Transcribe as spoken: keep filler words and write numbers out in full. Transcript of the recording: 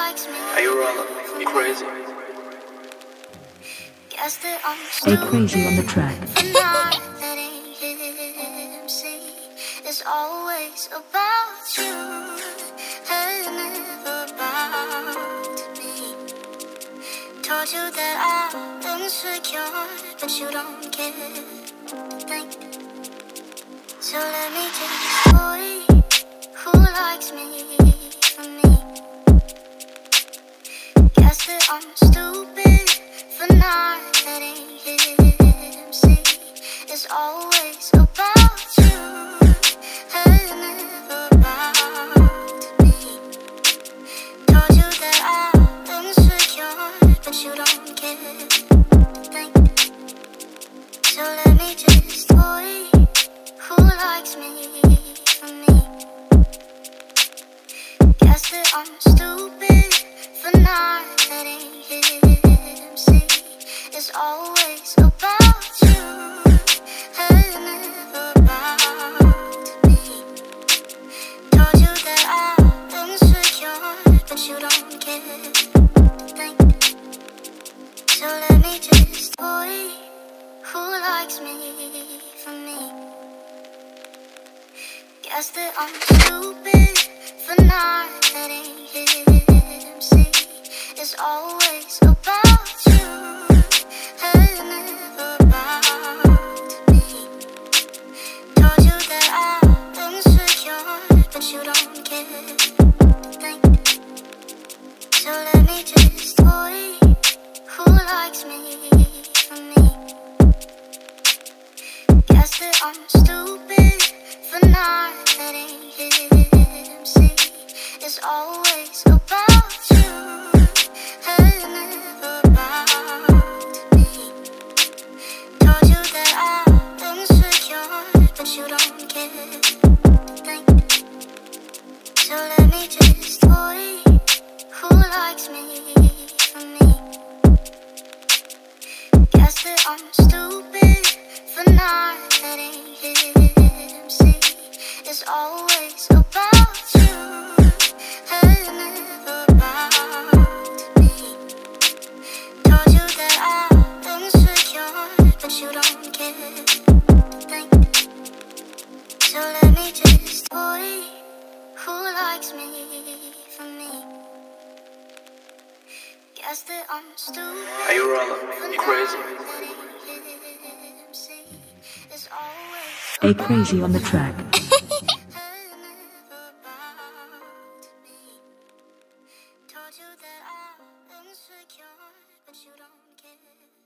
Are you Ralla? You crazy? A crazy on the track. It's always about you and never about me. Told you that I'm insecure, but you don't care a thing. So let me take this boy who likes me for me. Guess that I'm stupid for not letting him see. It's always about you and never about me. Told you that I'm insecure, but you don't care a thing. So let me just boy who likes me for me. Guess that I'm stupid for not letting him see. It's always about you and never about me. Told you that I'm insecure, but you don't care a thing. So let me just boy who likes me for me. Guess that I'm stupid for not letting him see. It's always about you and never about me. Told you that I'm insecure, but you don't care a thing. So let me just boy who likes me for me. Guess that I'm stupid for not letting him see. It's always about you and never about me. Told you that I'm insecure, but you don't care a thing. So let me just boy who likes me for me. Guess that I'm stupid for not letting him see. It's always about you and never about me. Told you that I'm insecure, but you don't care a thing. So let me just boy who likes me for me. Guess that I'm stupid. Are you Ralla? You crazy? A crazy on the track. Told you that I'm insecure, but you don't care.